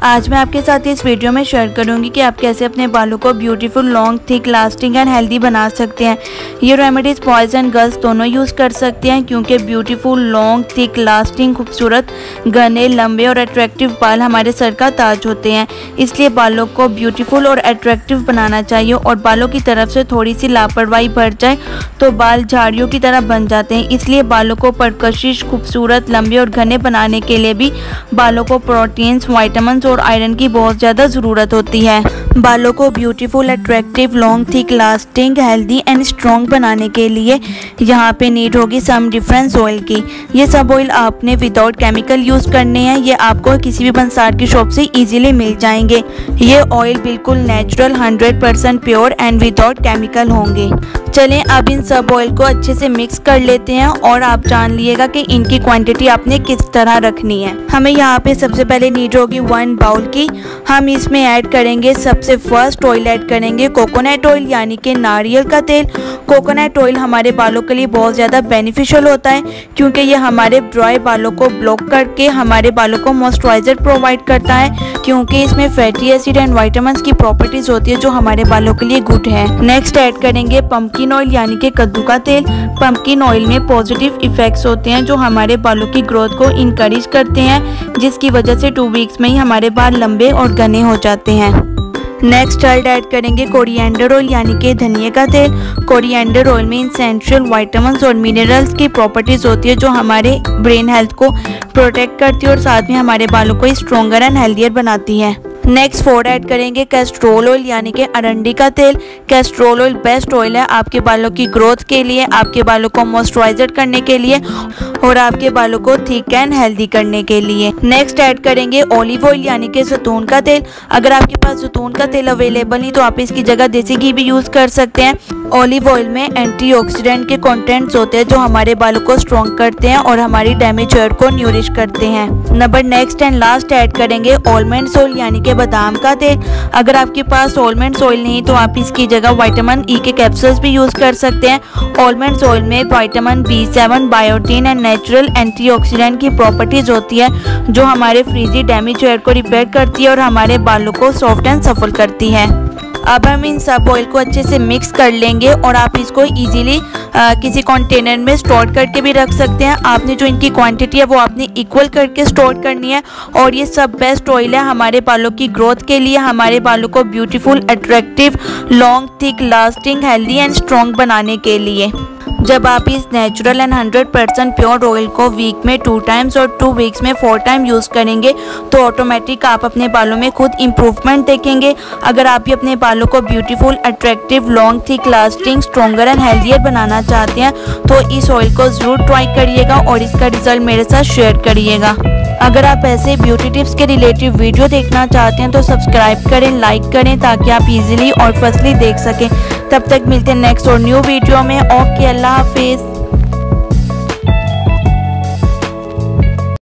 आज मैं आपके साथ इस वीडियो में शेयर करूंगी कि आप कैसे अपने बालों को beautiful, long, thick, lasting and healthy बना सकते हैं। ये रेमेडीज बॉयज़ एंड गर्ल्स दोनों यूज़ कर सकते हैं क्योंकि ब्यूटीफुल, लॉन्ग, थिक, लास्टिंग, खूबसूरत, घने, लंबे और अट्रैक्टिव बाल हमारे सर का ताज होते हैं। इसलिए बालों को ब्यूटीफुल और अट्रैक्टिव बनाना चाहिए और बालों की तरफ से थोड़ी सी लापरवाही बढ़ जाए तो बाल झाड़ियों की तरह बन जाते हैं। इसलिए बालों को परकशिश, खूबसूरत, लंबे और घने बनाने के लिए भी बालों को प्रोटीन्स, विटामिन्स और आयरन की बहुत ज़्यादा ज़रूरत होती है। बालों को beautiful, attractive, long, thick, lasting, healthy and strong बनाने के लिए यहाँ पे नीड होगी सम डिफरेंस ऑयल की। ये सब ऑयल आपने विदाउट केमिकल यूज़ करने हैं। ये आपको किसी भी बंसार की शॉप से इजीली मिल जाएंगे। ये ऑयल बिल्कुल natural, 100% pure and without chemical होंगे। चलें अब इन सब ऑयल को अच्छे से मिक्स कर लेते हैं और आप जान लीजिएगा कि इनकी क्वांटिटी आपने किस तरह रखनी है। हमें यहाँ पे सबसे पहले नीड होगी 1 बाउल की। हम इसमें ऐड करेंगे, सबसे फर्स्ट ऑयल ऐड करेंगे कोकोनट ऑयल यानी कि नारियल का तेल। कोकोनट ऑयल हमारे बालों के लिए बहुत ज़्यादा बेनिफिशियल होता है क्योंकि ये हमारे ड्राई बालों को ब्लॉक करके हमारे बालों को मॉइस्चराइजर प्रोवाइड करता है क्योंकि इसमें फैटी एसिड एंड विटामिन्स की प्रॉपर्टीज़ होती है जो हमारे बालों के लिए गुड है। नेक्स्ट ऐड करेंगे पंपकिन ऑयल यानी कि कद्दू का तेल। पंपकिन ऑयल में पॉजिटिव इफेक्ट्स होते हैं जो हमारे बालों की ग्रोथ को इनकरेज करते हैं, जिसकी वजह से 2 वीक्स में ही हमारे बाल लंबे और घने हो जाते हैं। नेक्स्ट ऐड करेंगे कोरिएंडर ऑयल यानी कि धनिया का तेल। कोरिएंडर ऑयल में एसेंशियल विटामिन्स और मिनरल्स की प्रॉपर्टीज़ होती है जो हमारे ब्रेन हेल्थ को प्रोटेक्ट करती है और साथ में हमारे बालों को स्ट्रॉन्गर एंड हेल्दियर बनाती है। नेक्स्ट 4 ऐड करेंगे कैस्ट्रोल ऑयल यानी कि अरंडी का तेल। कैस्ट्रोल ऑयल बेस्ट ऑयल है आपके बालों की ग्रोथ के लिए, आपके बालों को मॉइस्चराइजर करने के लिए और आपके बालों को थिक एंड हेल्दी करने के लिए। नेक्स्ट ऐड करेंगे ऑलिव ऑयल यानी कि जैतून का तेल। अगर आपके पास जैतून का तेल अवेलेबल नहीं तो आप इसकी जगह देसी घी भी यूज़ कर सकते हैं। ऑलिव ऑयल में एंटीऑक्सीडेंट के कंटेंट्स होते हैं जो हमारे बालों को स्ट्रॉन्ग करते हैं और हमारी डैमेज हेयर को न्यूरिश करते हैं। Number next and last add करेंगे आलमंड्स ऑयल यानी कि बादाम का तेल। अगर आपके पास आलमंड्स ऑयल नहीं तो आप इसकी जगह विटामिन ई के कैप्सूल्स भी यूज़ कर सकते हैं। आलमंड्स ऑयल में vitamin B7, biotin and natural antioxidant की प्रॉपर्टीज होती है जो हमारे फ्रीजी डैमेज हेयर को रिपेयर करती है और हमारे बालों को सॉफ्ट एंड सफल करती है। अब हम इन सब ऑयल को अच्छे से मिक्स कर लेंगे और आप इसको इजीली किसी कंटेनर में स्टोर करके भी रख सकते हैं। आपने जो इनकी क्वांटिटी है वो आपने इक्वल करके स्टोर करनी है और ये सब बेस्ट ऑयल है हमारे बालों की ग्रोथ के लिए, हमारे बालों को beautiful, attractive, long, thick, lasting, healthy and strong बनाने के लिए। जब आप इस नेचुरल एंड 100% प्योर ऑयल को वीक में 2 टाइम्स और 2 वीक्स में 4 टाइम यूज़ करेंगे तो ऑटोमेटिक आप अपने बालों में खुद इम्प्रूवमेंट देखेंगे। अगर आप भी अपने बालों को beautiful, attractive, long, thick, lasting, stronger and healthier बनाना चाहते हैं तो इस ऑयल को ज़रूर ट्राई करिएगा और इसका रिजल्ट मेरे साथ शेयर करिएगा। अगर आप ऐसे ब्यूटी टिप्स के रिलेटिव वीडियो देखना चाहते हैं तो सब्सक्राइब करें, लाइक करें ताकि आप इजीली और फर्स्टली देख सकें। तब तक मिलते हैं नेक्स्ट और न्यू वीडियो में। ओके, अल्लाह हाफिज़।